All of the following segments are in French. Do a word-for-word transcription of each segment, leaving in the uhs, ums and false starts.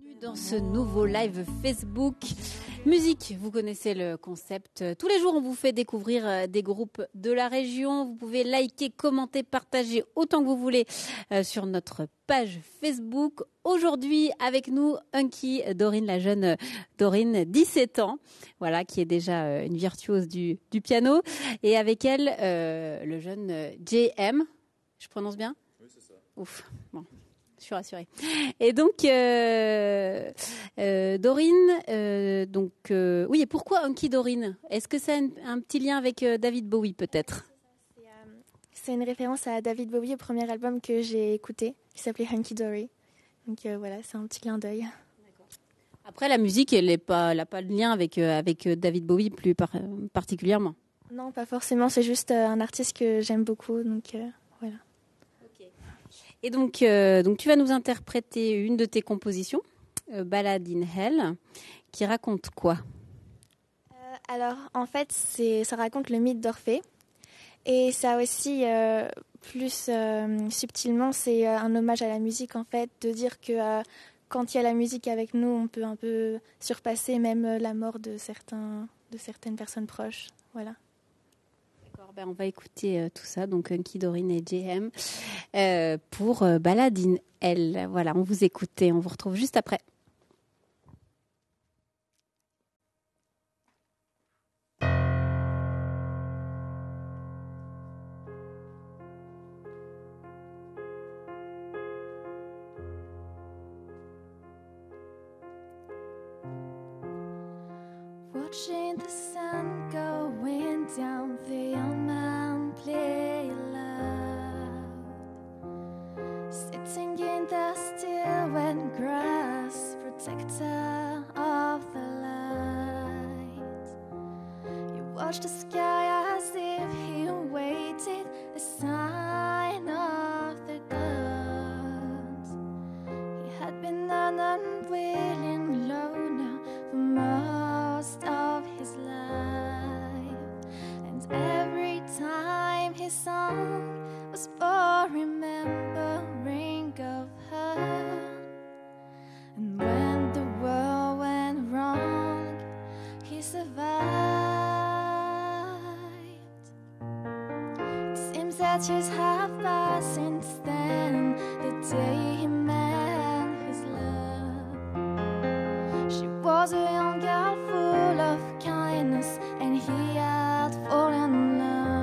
Bienvenue dans ce nouveau live Facebook. Musique, vous connaissez le concept. Tous les jours, on vous fait découvrir des groupes de la région. Vous pouvez liker, commenter, partager autant que vous voulez euh, sur notre page Facebook. Aujourd'hui, avec nous, Hunky Dorine, la jeune Dorine, dix-sept ans, voilà, qui est déjà une virtuose du, du piano. Et avec elle, euh, le jeune J M. Je prononce bien ? Oui, c'est ça. Ouf, bon. Je suis rassurée. Et donc, euh, euh, Dorine, euh, donc, euh, oui, et pourquoi Hunky Dorine ? Est-ce que ça a un, un petit lien avec euh, David Bowie, peut-être ? C'est, euh, c'est une référence à David Bowie, au premier album que j'ai écouté, qui s'appelait Hunky Dory. Donc euh, voilà, c'est un petit clin d'œil. D'accord. Après, la musique, elle n'a pas, elle a pas de lien avec, euh, avec David Bowie plus par, particulièrement. Non, pas forcément, c'est juste euh, un artiste que j'aime beaucoup, donc euh, voilà. Et donc, euh, donc, tu vas nous interpréter une de tes compositions, euh, Ballade in Hell, qui raconte quoi ? euh, Alors, en fait, c'est, ça raconte le mythe d'Orphée. Et ça aussi, euh, plus euh, subtilement, c'est euh, un hommage à la musique, en fait, de dire que euh, quand il y a la musique avec nous, on peut un peu surpasser même euh, la mort de, certains, de certaines personnes proches. Voilà. Ben, on va écouter euh, tout ça, donc Hunky, Dorine et J M, euh, pour euh, Ballade in Hell. Voilà, on vous écoute et on vous retrouve juste après. Watching the sun going down, the young man play loud, sitting in the still wet grass, protector of the light. You watch the sky as if he waited a sign of the gods. He had been an unwilling loner for most of his life, and every time his song was for remembering of her. And when the world went wrong, he survived. It seems that years have passed since then, the day he met his love. She was a young girl full of kindness, and he had fallen in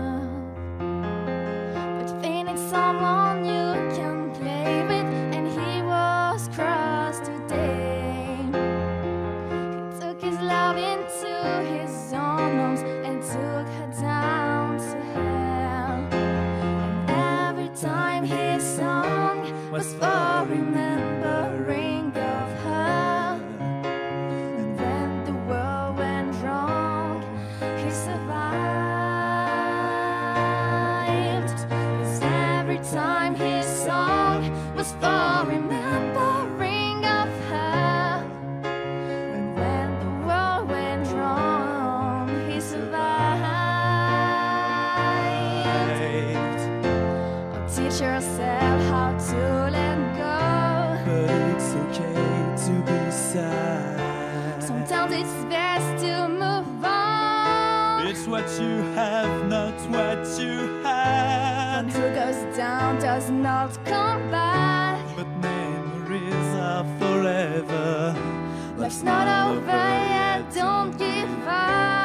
love. But they need someone you can play with, and he was crossed today. He took his love into his own arms and took her down to hell. And every time his song was for remembering of her. And when the world went wrong, he survived. 'Cause every time his song was for remembering of her. And when the world went wrong, he survived. Oh, teach yourself how to let go. But it's okay to be sad. Sometimes it's best to move on. It's what you have, not what you had. One who goes down does not come back. But memories are forever. Life's not over yet, don't give up.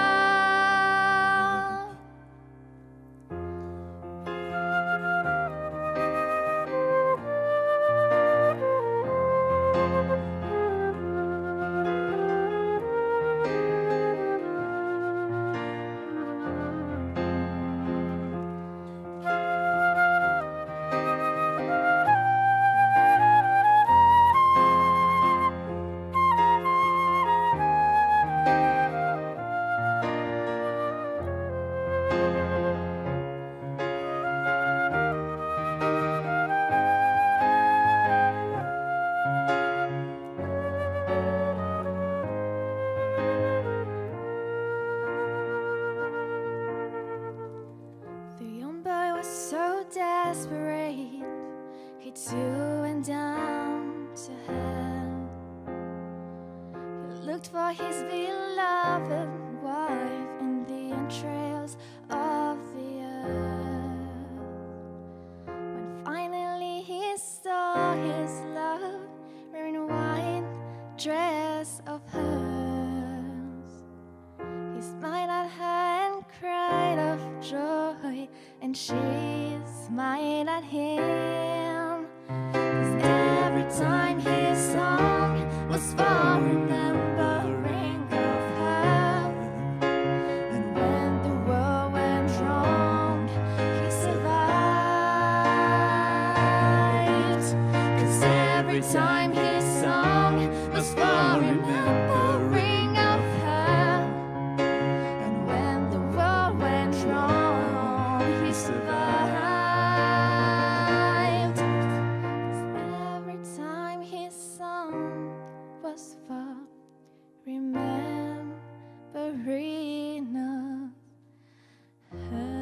looked for his beloved wife in the entrails of the earth. When finally he saw his love wearing a white dress of hers, he smiled at her and cried of joy, and she smiled at him. 'Cause every time his song was for remembering of her, and when the world went wrong, he survived. 'Cause every time his song was for remembering of her, and when the world went wrong, he survived. 'Cause every time his song was for remembering of her.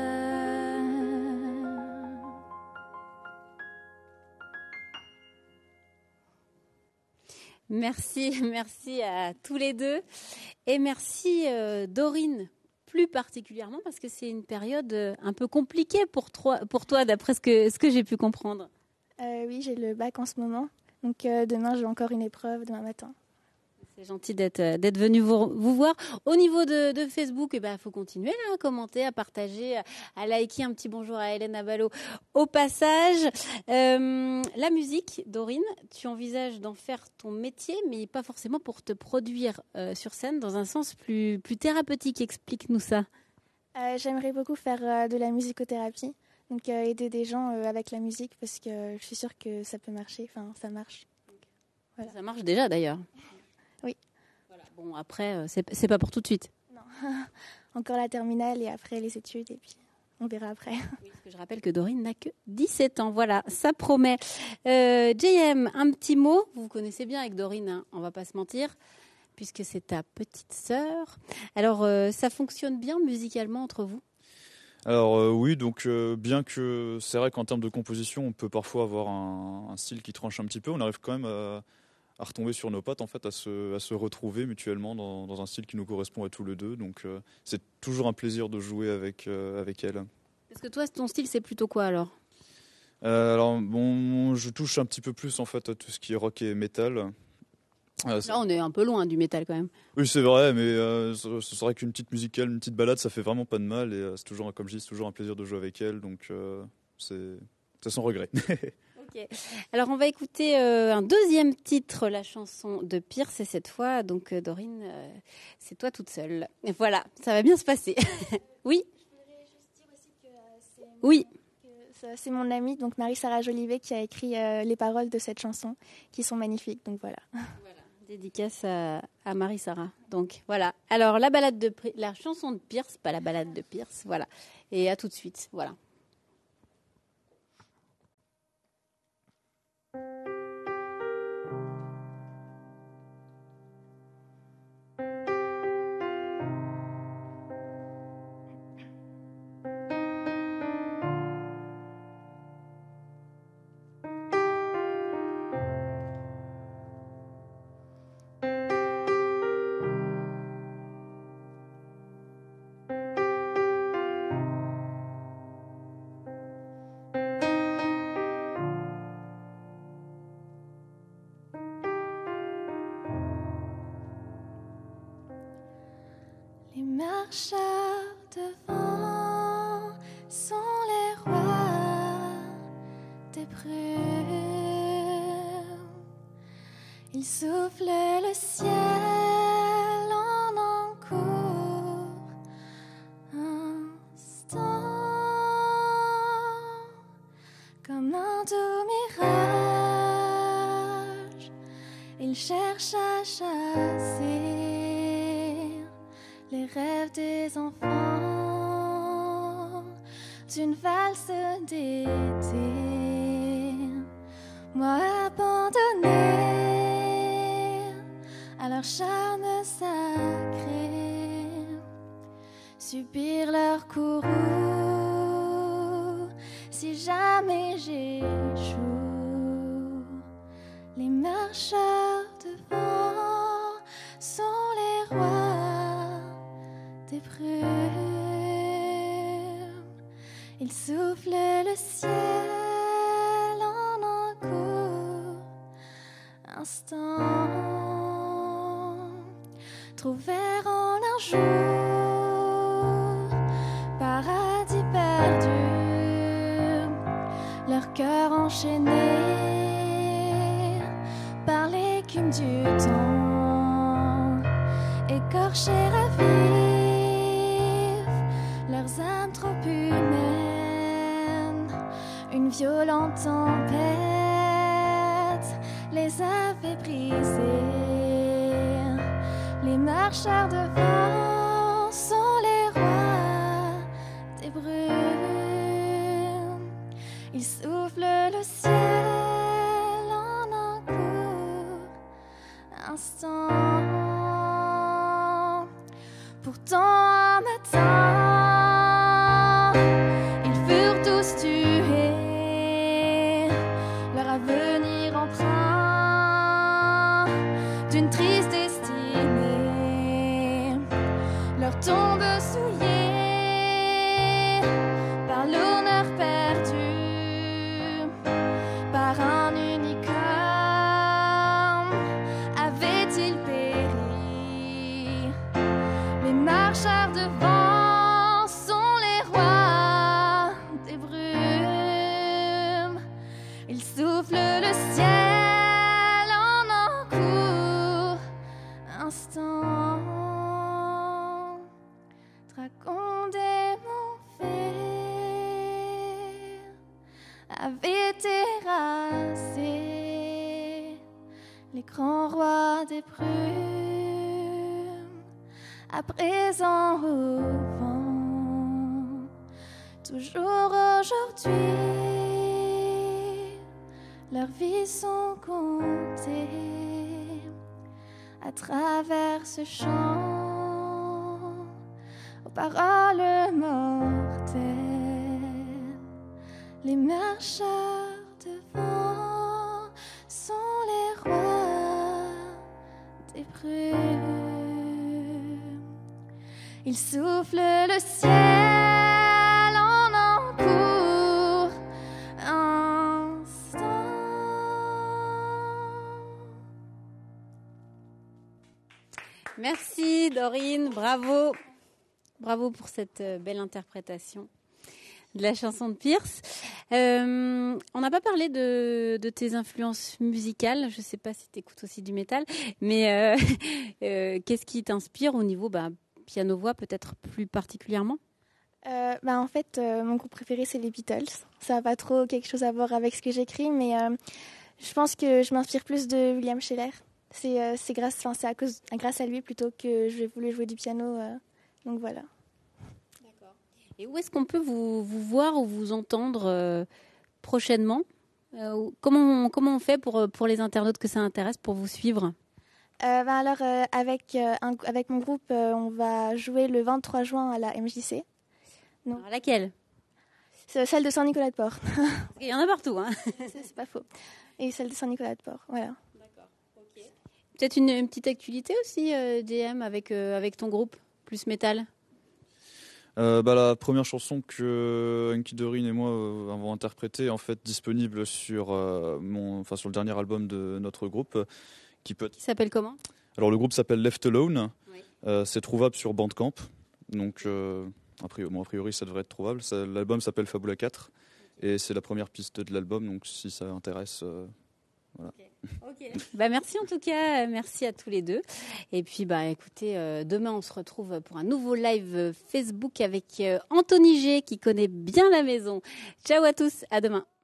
Merci, merci à tous les deux. Et merci euh, Dorine, plus particulièrement, parce que c'est une période euh, un peu compliquée pour toi, pour toi d'après ce que, ce que j'ai pu comprendre. Euh, oui, j'ai le bac en ce moment. Donc euh, demain, j'ai encore une épreuve, demain matin. C'est gentil d'être, euh, d'être venu vous, vous voir. Au niveau de, de Facebook, il eh ben, faut continuer là, à commenter, à partager, à, à liker. Un petit bonjour à Hélène Aballo au passage. Euh, la musique, Dorine, tu envisages d'en faire ton métier, mais pas forcément pour te produire euh, sur scène, dans un sens plus, plus thérapeutique. Explique-nous ça. Euh, j'aimerais beaucoup faire euh, de la musicothérapie, donc euh, aider des gens euh, avec la musique, parce que je suis sûre que ça peut marcher, enfin ça marche. Voilà. Ça marche déjà d'ailleurs. Oui. Voilà. Bon, après, euh, c'est, c'est pas pour tout de suite. Non, encore la terminale et après les études, et puis on verra après. Oui, parce que je rappelle que Dorine n'a que dix-sept ans. Voilà, ça promet. Euh, J M, un petit mot. Vous vous connaissez bien avec Dorine, hein, on va pas se mentir, puisque c'est ta petite sœur. Alors, euh, ça fonctionne bien musicalement entre vous ? Alors euh, oui, donc euh, bien que c'est vrai qu'en termes de composition, on peut parfois avoir un, un style qui tranche un petit peu, on arrive quand même à, à retomber sur nos pattes, en fait, à se, à se retrouver mutuellement dans, dans un style qui nous correspond à tous les deux. Donc euh, c'est toujours un plaisir de jouer avec, euh, avec elle. Parce que toi, ton style, c'est plutôt quoi alors ? Euh, alors bon, je touche un petit peu plus en fait à tout ce qui est rock et métal. Euh, Là, on est un peu loin du métal quand même. Oui, c'est vrai, mais euh, ce ce serait qu'une petite musicale, une petite balade, ça fait vraiment pas de mal. Et euh, c'est toujours, comme je dis, c'est toujours un plaisir de jouer avec elle. Donc, euh, c'est, c'est sans regret. Ok. Alors, on va écouter euh, un deuxième titre, la chanson de Pierce. Et cette fois, donc, euh, Dorine, euh, c'est toi toute seule. Et voilà, ça va bien se passer. Oui. Je voudrais juste dire aussi que euh, c'est, Oui. que ça- c'est mon amie, donc Marie-Sarah Jolivet, qui a écrit euh, les paroles de cette chanson, qui sont magnifiques. Donc voilà. Dédicace à, à Marie-Sarah. Donc voilà. Alors la balade de Pri- la chanson de Pierce, pas la balade de Pierce, voilà. Et à tout de suite, voilà. Les marcheurs devant sont les rois des brumes. Ils soufflent le ciel en un court instant, comme un doux mirage. Ils cherchent à chasser les rêves des enfants d'une valse d'été. Moi abandonnée à leur charme sacré, subir leur courroux si jamais j'échoue. Les marcheurs devant rois des brumes. Il souffle le ciel en un court instant. Trouvèrent en un jour paradis perdu, leur cœur enchaîné par l'écume du temps, écorchés à vif, leurs âmes trop humaines, une violente tempête les avait brisés. Les marcheurs devant sont les rois des brumes. Ils soufflent le ciel en un court instant. Pourtant un matin, ils furent tous tués, leur avenir empreint d'une triste destinée, leur tombe souillée par l'honneur perdu, par un unique homme avait-il péri. Les marcheurs devant sont les rois des brumes. Ils soufflent le ciel en un court instant. Dragon démon fait avait terrassé les grands rois des brumes. À présent au vent, toujours aujourd'hui, leurs vies sont comptées à travers ce chant aux paroles mortelles. Les marcheurs devant sont les rois des brumes. Ils soufflent le ciel en un court instant. Merci Dorine, bravo. Bravo pour cette euh, belle interprétation de la chanson de Pierce. Euh, on n'a pas parlé de, de tes influences musicales. Je ne sais pas si tu écoutes aussi du métal, mais euh, euh, qu'est-ce qui t'inspire au niveau bah, piano-voix peut-être plus particulièrement? Euh, bah, en fait, euh, mon groupe préféré, c'est les Beatles. Ça n'a pas trop quelque chose à voir avec ce que j'écris, mais euh, je pense que je m'inspire plus de William Scheller. C'est, euh, c'est, grâce, c'est à cause, grâce à lui plutôt que je voulais jouer du piano. Euh, donc voilà. D'accord. Et où est-ce qu'on peut vous, vous voir ou vous entendre euh, prochainement? euh, comment, on, comment on fait pour, pour les internautes que ça intéresse pour vous suivre? Euh, bah alors, euh, avec, euh, un, avec mon groupe, euh, on va jouer le vingt-trois juin à la M J C. Donc, alors, laquelle? C'est celle de Saint-Nicolas-de-Port. Il y en a partout. Hein. c'est, c'est pas faux. Et celle de Saint-Nicolas-de-Port, voilà. D'accord. Okay. Peut-être une, une petite actualité aussi, euh, D M, avec, euh, avec ton groupe, plus métal. Euh, bah, la première chanson que Anki Dorine et moi euh, avons interprétée, en fait, disponible sur, euh, mon, enfin, sur le dernier album de notre groupe. Qui, peut... qui s'appelle comment? Alors le groupe s'appelle Left Alone. Oui. Euh, c'est trouvable sur Bandcamp. Donc euh, a, priori, bon, a priori ça devrait être trouvable. Ça, l'album s'appelle Fabula quatre. Et c'est la première piste de l'album. Donc si ça intéresse, euh, voilà. Okay. Okay. Bah, merci en tout cas, merci à tous les deux. Et puis bah écoutez, euh, demain on se retrouve pour un nouveau live Facebook avec euh, Anthony G qui connaît bien la maison. Ciao à tous, à demain.